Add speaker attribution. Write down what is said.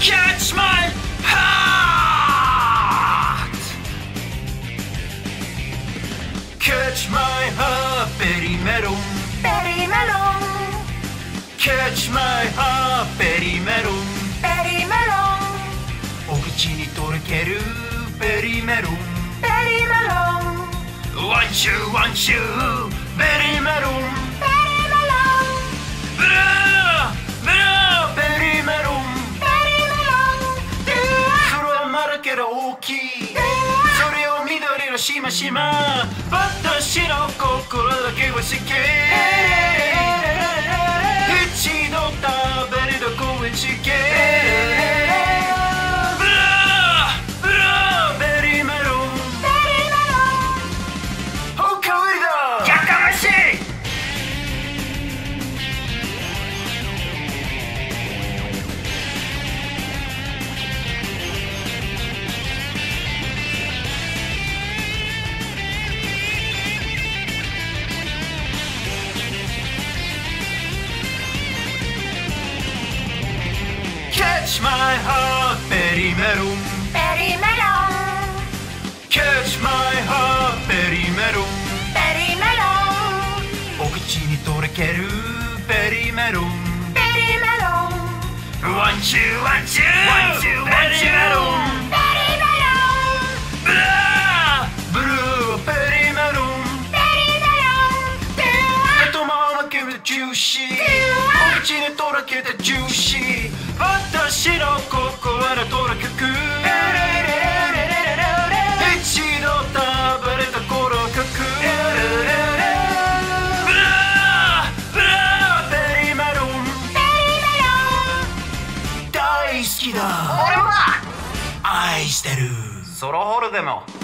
Speaker 1: Catch my heart! Catch my heart, Very Melon.
Speaker 2: Very Melon.
Speaker 1: Catch my heart, Very Melon.
Speaker 2: Very Melon.
Speaker 1: お口にとろけるベリーメロン。
Speaker 2: Very Melon.
Speaker 1: One two one two ベリーメロン。
Speaker 2: Very Melon.
Speaker 1: ブルーブルーベリーメロン。
Speaker 2: Very Melon.
Speaker 1: それはまだけど大きい。それを緑のしましま。私の心だけは好き。一度食べるとこへチキン。Catch my heart, Very Melon.
Speaker 2: Very Melon.
Speaker 1: Catch my heart, Very Melon.
Speaker 2: Very Melon.
Speaker 1: お口にとろけるベリーメロン。
Speaker 2: Very Melon.
Speaker 1: One two one two one two one two メロン。
Speaker 2: Very Melon.
Speaker 1: ブルーブルーベリーメロン。
Speaker 2: Very Melon.
Speaker 1: 頭を負けるジューシー。お口にとろけたジューシー。私の心のとろけく。一度食べれたこの曲。ブルーブルーベリーメロン。
Speaker 2: Very Melon.
Speaker 1: 大好きだ。
Speaker 2: 俺もだ。
Speaker 1: 愛してる。ソロホールでも